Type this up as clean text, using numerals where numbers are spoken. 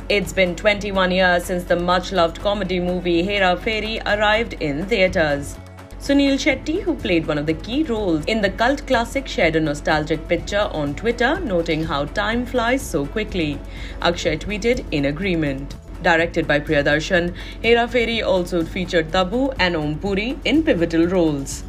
It's been 21 years since the much-loved comedy movie Hera Pheri arrived in theatres. Suniel Shetty, who played one of the key roles in the cult classic, shared a nostalgic picture on Twitter, noting how time flies so quickly. Akshay tweeted in agreement. Directed by Priyadarshan, Hera Pheri also featured Tabu and Om Puri in pivotal roles.